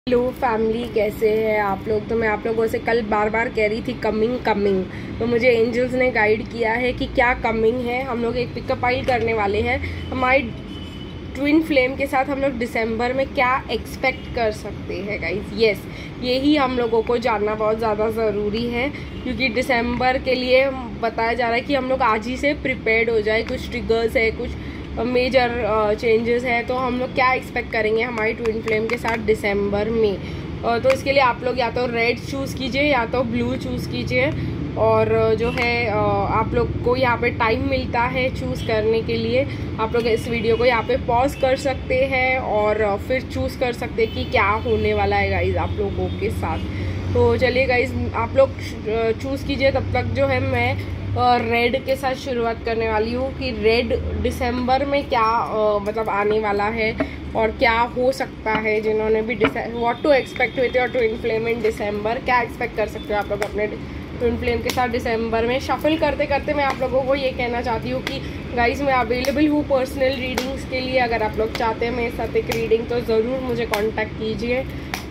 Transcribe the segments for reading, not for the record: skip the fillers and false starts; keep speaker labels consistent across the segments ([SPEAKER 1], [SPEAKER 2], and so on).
[SPEAKER 1] Hello family, कैसे हैं आप लोग। तो मैं आप लोगों से कल बार बार कह रही थी कमिंग। तो मुझे एंजल्स ने गाइड किया है कि क्या कमिंग है। हम लोग एक पिकअप आइल करने वाले हैं हमारी ट्विन फ्लेम के साथ। हम लोग दिसंबर में क्या एक्सपेक्ट कर सकते हैं गाइस। यस, यही हम लोगों को जानना बहुत ज़्यादा ज़रूरी है, क्योंकि दिसंबर के लिए बताया जा रहा है कि हम लोग आज ही से प्रिपेयर्ड हो जाए। कुछ ट्रिगर्स है, कुछ मेजर चेंजेस है, तो हम लोग क्या एक्सपेक्ट करेंगे हमारी ट्विन फ्लेम के साथ दिसंबर में। तो इसके लिए आप लोग या तो रेड चूज़ कीजिए या तो ब्लू चूज़ कीजिए। और जो है आप लोग को यहाँ पे टाइम मिलता है चूज़ करने के लिए। आप लोग इस वीडियो को यहाँ पे पॉज कर सकते हैं और फिर चूज़ कर सकते हैं कि क्या होने वाला है गाइज आप लोगों के साथ। तो चलिए गाइज, आप लोग चूज़ कीजिए। तब तक जो है मैं रेड के साथ शुरुआत करने वाली हूँ कि रेड दिसंबर में क्या मतलब आने वाला है और क्या हो सकता है। जिन्होंने भी what to expect with your twin flame in December, क्या एक्सपेक्ट कर सकते हो आप लोग अपने ट्विन फ्लेम के साथ दिसंबर में। शफल करते करते मैं आप लोगों को ये कहना चाहती हूँ कि गाइज मैं अवेलेबल हूँ पर्सनल रीडिंग्स के लिए। अगर आप लोग चाहते हैं मेरे साथ एक रीडिंग तो ज़रूर मुझे कॉन्टैक्ट कीजिए।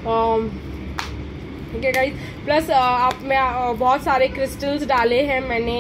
[SPEAKER 1] ठीक है गाइज। प्लस आप में बहुत सारे क्रिस्टल्स डाले हैं मैंने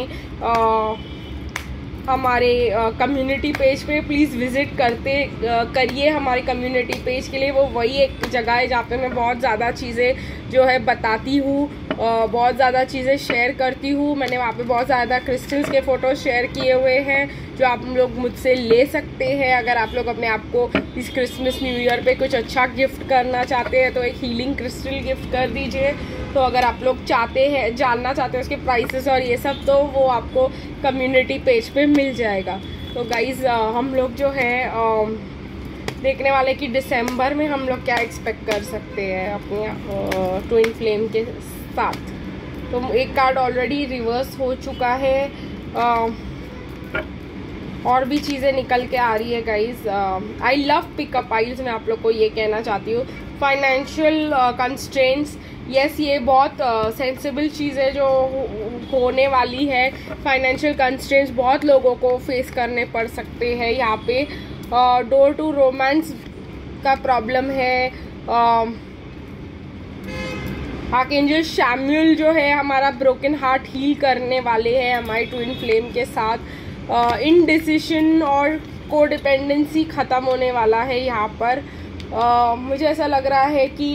[SPEAKER 1] हमारे कम्युनिटी पेज पे। प्लीज़ विज़िट करिए हमारे कम्युनिटी पेज के लिए। वो वही एक जगह है जहाँ पे मैं बहुत ज़्यादा चीज़ें जो है बताती हूँ, बहुत ज़्यादा चीज़ें शेयर करती हूँ। मैंने वहाँ पे बहुत ज़्यादा क्रिस्टल्स के फ़ोटो शेयर किए हुए हैं जो आप लोग मुझसे ले सकते हैं। अगर आप लोग अपने आप को इस क्रिसमस न्यू ईयर पे कुछ अच्छा गिफ्ट करना चाहते हैं तो एक हीलिंग क्रिस्टल गिफ्ट कर दीजिए। तो अगर आप लोग चाहते हैं, जानना चाहते हैं उसके प्राइसेस और ये सब, तो वो आपको कम्युनिटी पेज पे मिल जाएगा। तो गाइज़ हम लोग जो है देखने वाले कि दिसंबर में हम लोग क्या एक्सपेक्ट कर सकते हैं अपने ट्विन फ्लेम के साथ। तो एक कार्ड ऑलरेडी रिवर्स हो चुका है, और भी चीज़ें निकल के आ रही है guys. I love pickup aisles. मैं आप लोग को ये कहना चाहती हूँ फाइनेंशियल कंस्ट्रेंट्स। यस, ये बहुत सेंसिबल चीज़ है जो होने वाली है। फाइनेंशियल कंस्ट्रेंट्स बहुत लोगों को फेस करने पड़ सकते हैं यहाँ पे। डोर टू रोमांस का प्रॉब्लम है। आर्कएंजल शैमुएल जो है हमारा ब्रोकन हार्ट हील करने वाले हैं हमारी ट्विन फ्लेम के साथ। इनडिसिशन और कोडिपेंडेंसी ख़त्म होने वाला है यहाँ पर। मुझे ऐसा लग रहा है कि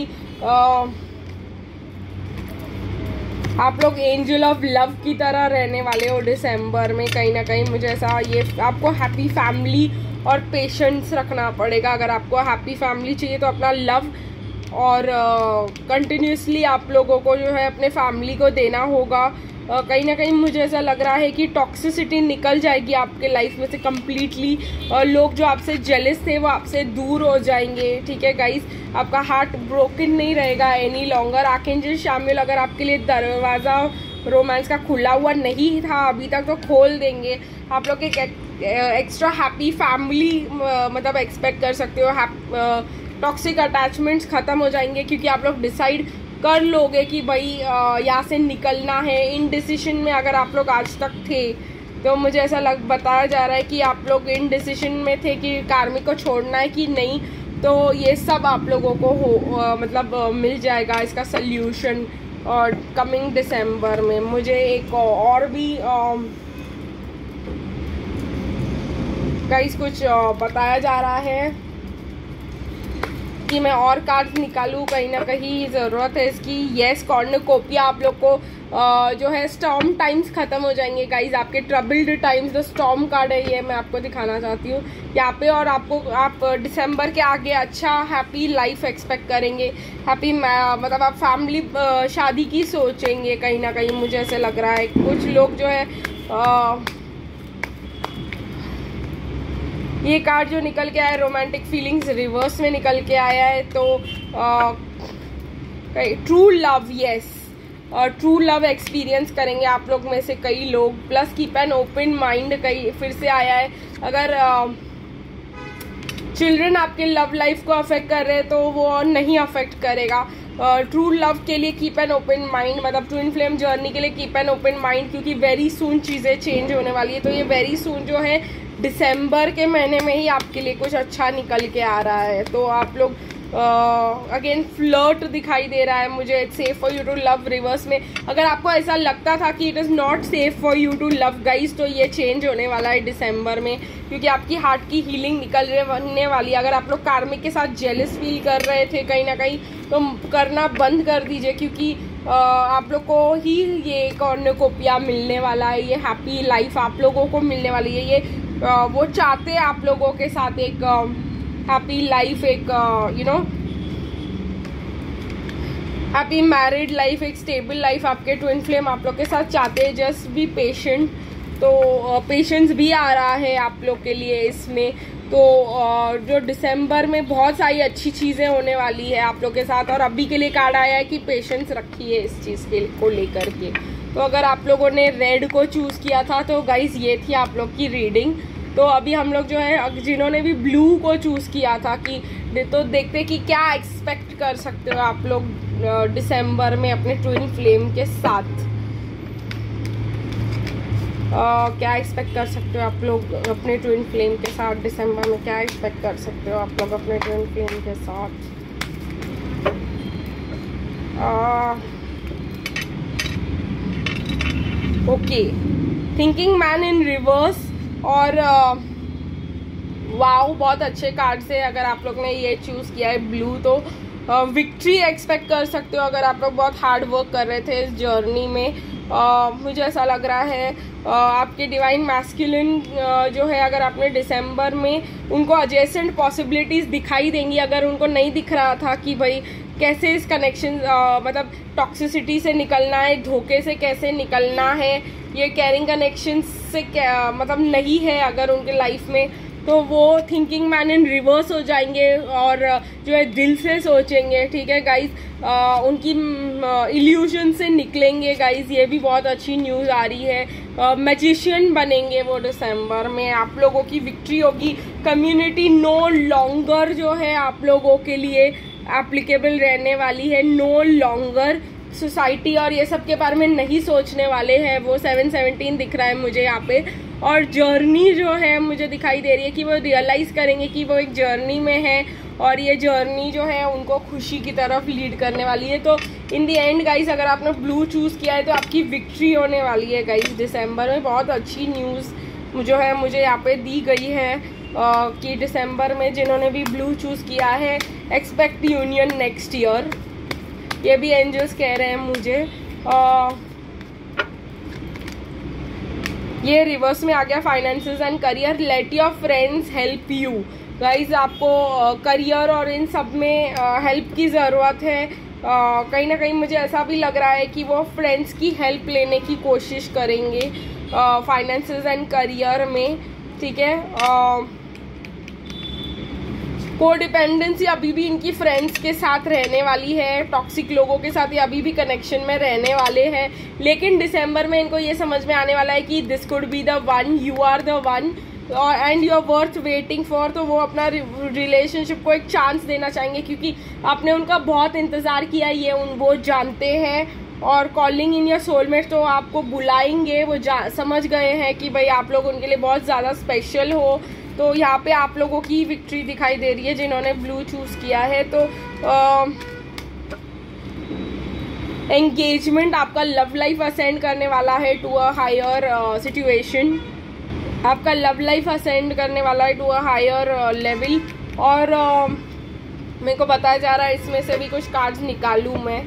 [SPEAKER 1] आप लोग एंजल ऑफ लव की तरह रहने वाले हो दिसंबर में कहीं ना कहीं। मुझे ऐसा, ये आपको हैप्पी फैमिली और पेशेंस रखना पड़ेगा। अगर आपको हैप्पी फैमिली चाहिए तो अपना लव और कंटिन्यूसली आप लोगों को जो है अपने फैमिली को देना होगा। कहीं ना कहीं मुझे ऐसा लग रहा है कि टॉक्सिसिटी निकल जाएगी आपके लाइफ में से कम्प्लीटली। लोग जो आपसे जेलस थे वो आपसे दूर हो जाएंगे। ठीक है गाइस, आपका हार्ट ब्रोकन नहीं रहेगा एनी लॉन्गर। आर्कएंजल शैमुएल अगर आपके लिए दरवाज़ा रोमांस का खुला हुआ नहीं था अभी तक तो खोल देंगे। आप लोग एक एक्स्ट्रा हैप्पी फैमिली मतलब एक्सपेक्ट कर सकते हो। टॉक्सिक अटैचमेंट्स ख़त्म हो जाएंगे क्योंकि आप लोग डिसाइड कर लोगे कि भाई यहाँ से निकलना है। इन डिसीजन में अगर आप लोग आज तक थे तो मुझे ऐसा बताया जा रहा है कि आप लोग इन डिसीजन में थे कि कार्मिक को छोड़ना है कि नहीं। तो ये सब आप लोगों को मतलब मिल जाएगा इसका सल्यूशन और कमिंग दिसंबर में। मुझे एक और भी गाइस कुछ बताया जा रहा है कि मैं और कार्ड्स निकालूं। कहीं ना कहीं ज़रूरत है इसकी। येस, कॉर्नुकोपिया आप लोग को जो है स्टॉर्म टाइम्स ख़त्म हो जाएंगे गाइज। आपके troubled times, the storm card है ये, मैं आपको दिखाना चाहती हूँ यहाँ पे। और आप दिसंबर के आगे अच्छा हैप्पी लाइफ एक्सपेक्ट करेंगे। हैप्पी मतलब आप फैमिली शादी की सोचेंगे कहीं ना कहीं। मुझे ऐसे लग रहा है कुछ लोग जो है ये कार्ड जो निकल के आया है रोमांटिक फीलिंग्स रिवर्स में निकल के आया है। तो true love, yes, true love experience करेंगे आप लोग में से कई लोग। Plus keep an open mind कई फिर से आया है। अगर चिल्ड्रन आपके लव लाइफ को अफेक्ट कर रहे हैं तो वो नहीं अफेक्ट करेगा। ट्रू लव के लिए कीप एन ओपन माइंड, मतलब ट्विन फ्लेम जर्नी के लिए कीप एन ओपन माइंड, क्योंकि वेरी सून चीज़ें चेंज होने वाली है। तो ये वेरी सून जो है दिसंबर के महीने में ही आपके लिए कुछ अच्छा निकल के आ रहा है। तो आप लोग अगेन फ्लर्ट दिखाई दे रहा है मुझे। It's safe for you to love reverse में। अगर आपको ऐसा लगता था कि it is not safe for you to love guys, तो ये चेंज होने वाला है दिसंबर में, क्योंकि आपकी हार्ट की हीलिंग निकलने वाली है। अगर आप लोग कार्मिक के साथ जेलस फील कर रहे थे कहीं ना कहीं, तो करना बंद कर दीजिए, क्योंकि आप लोग को ही ये कॉर्नुकोपिया मिलने वाला है, ये हैप्पी लाइफ आप लोगों को मिलने वाली है। ये वो चाहते हैं आप लोगों के साथ एक हैप्पी लाइफ, एक हैप्पी मैरिड लाइफ, एक स्टेबल लाइफ आपके ट्विन फ्लेम आप लोग के साथ चाहते हैं। Just be patient. तो पेशेंस भी आ रहा है आप लोग के लिए इसमें। तो जो दिसंबर में बहुत सारी अच्छी चीज़ें होने वाली है आप लोग के साथ। और अभी के लिए कार्ड आया है कि पेशेंस रखिए इस चीज़ को लेकर के। तो अगर आप लोगों ने रेड को चूज़ किया था तो गाइज ये थी आप लोग की रीडिंग। तो अभी हम लोग जो है, जिन्होंने भी ब्लू को चूज़ किया था कि, तो देखते कि क्या एक्सपेक्ट कर सकते हो आप लोग दिसंबर में अपने ट्विन फ्लेम के साथ। क्या एक्सपेक्ट कर सकते हो आप लोग अपने ट्विन फ्लेम के साथ दिसंबर में? क्या एक्सपेक्ट कर सकते हो आप लोग अपने ट्विन फ्लेम के साथ? Okay, thinking man in reverse और वाओ, बहुत अच्छे कार्ड से अगर आप लोग ने ये चूज़ किया है ब्लू, तो विक्ट्री एक्सपेक्ट कर सकते हो। अगर आप लोग बहुत हार्ड वर्क कर रहे थे इस जर्नी में, मुझे ऐसा लग रहा है आपके डिवाइन मैस्कुलिन जो है, अगर आपने दिसंबर में उनको एडजेसेंट पॉसिबिलिटीज़ दिखाई देंगी। अगर उनको नहीं दिख रहा था कि भाई कैसे इस कनेक्शन मतलब टॉक्सिसिटी से निकलना है, धोखे से कैसे निकलना है, ये कैरिंग कनेक्शन से क्या मतलब नहीं है अगर उनके लाइफ में, तो वो थिंकिंग मैन इन रिवर्स हो जाएंगे और जो है दिल से सोचेंगे। ठीक है गाइज, उनकी इल्यूजन से निकलेंगे गाइज। ये भी बहुत अच्छी न्यूज़ आ रही है। मैजिशियन बनेंगे वो दिसंबर में। आप लोगों की विक्ट्री होगी। कम्युनिटी नो लॉन्गर जो है आप लोगों के लिए एप्लीकेबल रहने वाली है। नो लॉन्गर सोसाइटी और ये सब के बारे में नहीं सोचने वाले हैं। वो 717 दिख रहा है मुझे यहाँ पे। और जर्नी जो है मुझे दिखाई दे रही है कि वो रियलाइज़ करेंगे कि वो एक जर्नी में है और ये जर्नी जो है उनको खुशी की तरफ लीड करने वाली है। तो इन दी एंड गाइज, अगर आपने ब्लू चूज़ किया है तो आपकी विक्ट्री होने वाली है गाइज दिसंबर में। बहुत अच्छी न्यूज़ जो है मुझे यहाँ पे दी गई है कि दिसंबर में जिन्होंने भी ब्लू चूज़ किया है, एक्सपेक्ट यूनियन नेक्स्ट ईयर। ये भी एंजल्स कह रहे हैं मुझे। ये रिवर्स में आ गया finances and career. Let your friends help you guys. आपको करियर और इन सब में हेल्प की ज़रूरत है। कहीं ना कहीं मुझे ऐसा भी लग रहा है कि वो फ्रेंड्स की हेल्प लेने की कोशिश करेंगे फाइनेंसेस एंड करियर में। ठीक है, कोडिपेंडेंसी अभी भी इनकी फ्रेंड्स के साथ रहने वाली है। टॉक्सिक लोगों के साथ ये अभी भी कनेक्शन में रहने वाले हैं। लेकिन दिसंबर में इनको ये समझ में आने वाला है कि this could be the one, you are the one and you are worth waiting for. तो वो अपना रिलेशनशिप को एक चांस देना चाहेंगे, क्योंकि आपने उनका बहुत इंतज़ार किया, ये वो जानते हैं। और कॉलिंग इन योर सोलमेट, तो आपको बुलाएंगे। वो समझ गए हैं कि भाई आप लोग उनके लिए बहुत ज़्यादा स्पेशल हो। तो यहाँ पे आप लोगों की विक्ट्री दिखाई दे रही है जिन्होंने ब्लू चूज़ किया है। तो एंगेजमेंट, आपका लव लाइफ असेंड करने वाला है टू अ हायर सिचुएशन। आपका लव लाइफ असेंड करने वाला है टू अ हायर लेवल। और मेरे को बताया जा रहा है, इसमें से भी कुछ कार्ड्स निकालूं मैं।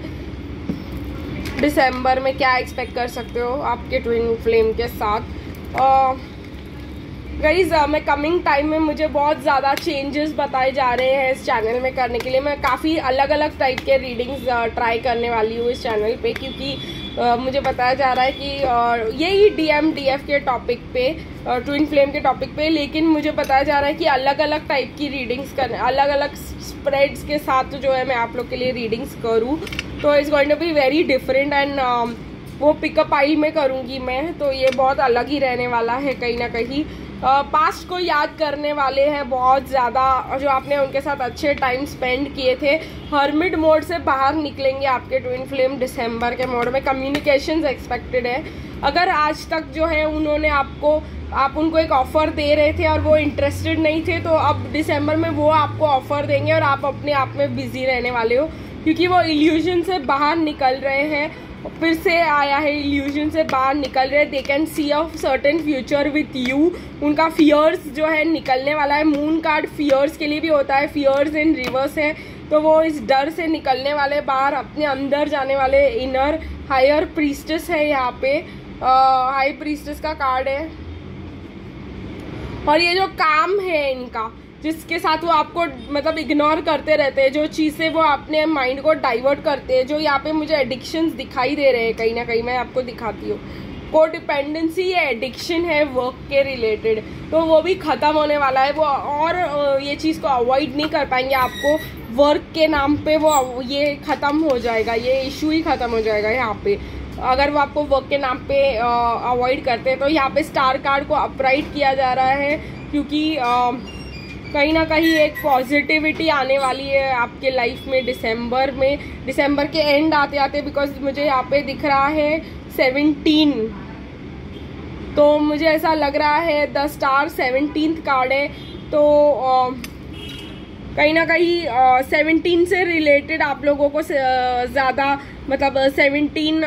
[SPEAKER 1] दिसंबर में क्या एक्सपेक्ट कर सकते हो आपके ट्विन फ्लेम के साथ? गाइज, मैं कमिंग टाइम में मुझे बहुत ज़्यादा चेंजेस बताए जा रहे हैं इस चैनल में करने के लिए। मैं काफ़ी अलग अलग टाइप के रीडिंग्स ट्राई करने वाली हूँ इस चैनल पे, क्योंकि मुझे बताया जा रहा है कि यही DMDF के टॉपिक पे, ट्विन फ्लेम के टॉपिक पे, लेकिन मुझे बताया जा रहा है कि अलग अलग टाइप की रीडिंग्स करने, अलग अलग स्प्रेड्स के साथ जो है मैं आप लोग के लिए रीडिंग्स करूँ। तो it's going to be very different and वो पिकअप आइल में करूँगी मैं, तो ये बहुत अलग ही रहने वाला है कहीं ना कहीं। पास्ट को याद करने वाले हैं बहुत ज़्यादा, जो आपने उनके साथ अच्छे टाइम स्पेंड किए थे। हर्मिट मोड से बाहर निकलेंगे आपके ट्विन फ्लेम दिसंबर के मोड में। कम्युनिकेशंस एक्सपेक्टेड है। अगर आज तक जो है उन्होंने आप उनको एक ऑफ़र दे रहे थे और वो इंटरेस्टेड नहीं थे, तो अब दिसंबर में वो आपको ऑफ़र देंगे और आप अपने आप में बिजी रहने वाले हो, क्योंकि वो इल्यूजन से बाहर निकल रहे हैं। फिर से आया है, इल्यूजन से बाहर निकल रहे हैं। They can see a certain future with you. उनका फियर्स जो है निकलने वाला है। मून कार्ड फियर्स के लिए भी होता है, फियर्स इन रिवर्स है, तो वो इस डर से निकलने वाले, बाहर अपने अंदर जाने वाले। इनर हायर प्रीस्टेस है यहाँ पे, हाई प्रीस्टेस का कार्ड है। और ये जो काम है इनका, जिसके साथ वो आपको मतलब इग्नोर करते रहते हैं, जो चीज़ें वो अपने माइंड को डाइवर्ट करते हैं, जो यहाँ पे मुझे एडिक्शंस दिखाई दे रहे हैं कहीं ना कहीं, मैं आपको दिखाती हूँ। को डिपेंडेंसी है, एडिक्शन है वर्क के रिलेटेड, तो वो भी ख़त्म होने वाला है। वो और ये चीज़ को अवॉइड नहीं कर पाएंगे। आपको वर्क के नाम पे वो ये ख़त्म हो जाएगा, ये इशू ही ख़त्म हो जाएगा यहाँ पे, अगर वो आपको वर्क के नाम पे अवॉइड करते हैं। तो यहाँ पे स्टार कार्ड को अपराइट किया जा रहा है, क्योंकि कहीं ना कहीं एक पॉजिटिविटी आने वाली है आपके लाइफ में दिसंबर में, दिसंबर के एंड आते आते। बिकॉज मुझे यहाँ पे दिख रहा है 17, तो मुझे ऐसा लग रहा है द स्टार 17th कार्ड है। तो कहीं ना कहीं 17 से रिलेटेड आप लोगों को ज़्यादा मतलब 17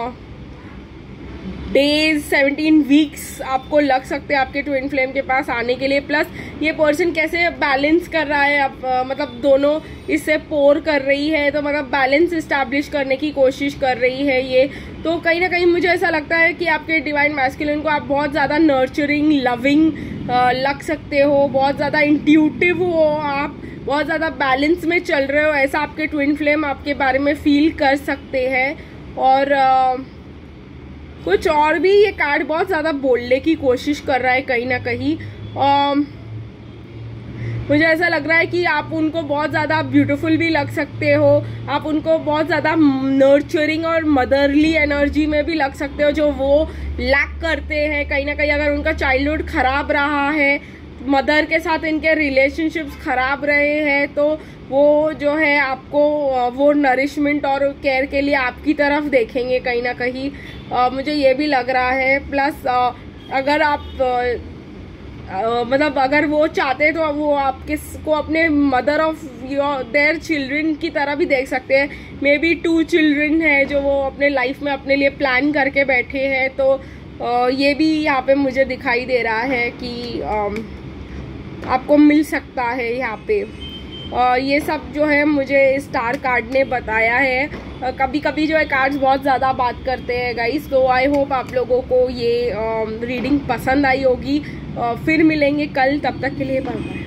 [SPEAKER 1] डेज 17 वीक्स आपको लग सकते हैं आपके ट्विन फ्लेम के पास आने के लिए। प्लस ये पर्सन कैसे बैलेंस कर रहा है, मतलब दोनों इससे पोर कर रही है, तो मतलब बैलेंस इस्टेब्लिश करने की कोशिश कर रही है ये। तो कहीं ना कहीं मुझे ऐसा लगता है कि आपके डिवाइन मैस्कुलिन को आप बहुत ज़्यादा नर्चरिंग लविंग लग सकते हो, बहुत ज़्यादा इंट्यूटिव हो, आप बहुत ज़्यादा बैलेंस में चल रहे हो, ऐसा आपके ट्विन फ्लेम आपके बारे में फील कर सकते हैं। और कुछ और भी ये कार्ड बहुत ज़्यादा बोलने की कोशिश कर रहा है कहीं ना कहीं। मुझे ऐसा लग रहा है कि आप उनको बहुत ज़्यादा ब्यूटीफुल भी लग सकते हो, आप उनको बहुत ज़्यादा नर्चरिंग और मदरली एनर्जी में भी लग सकते हो, जो वो लैक करते हैं कहीं ना कहीं। अगर उनका चाइल्डहुड ख़राब रहा है, मदर के साथ इनके रिलेशनशिप्स ख़राब रहे हैं, तो वो जो है आपको वो नरिशमेंट और केयर के लिए आपकी तरफ देखेंगे कहीं ना कहीं, मुझे ये भी लग रहा है। प्लस अगर आप मतलब अगर वो चाहते तो वो आपके को अपने मदर ऑफ देयर चिल्ड्रन की तरह भी देख सकते हैं। मे बी 2 चिल्ड्रन है जो वो अपने लाइफ में अपने लिए प्लान करके बैठे हैं, तो ये भी यहाँ पे मुझे दिखाई दे रहा है कि आपको मिल सकता है यहाँ पे। ये सब जो है मुझे स्टार कार्ड ने बताया है। कभी कभी जो है कार्ड्स बहुत ज़्यादा बात करते हैं गाइस, तो आई होप आप लोगों को ये रीडिंग पसंद आई होगी। फिर मिलेंगे कल, तब तक के लिए बाय बाय।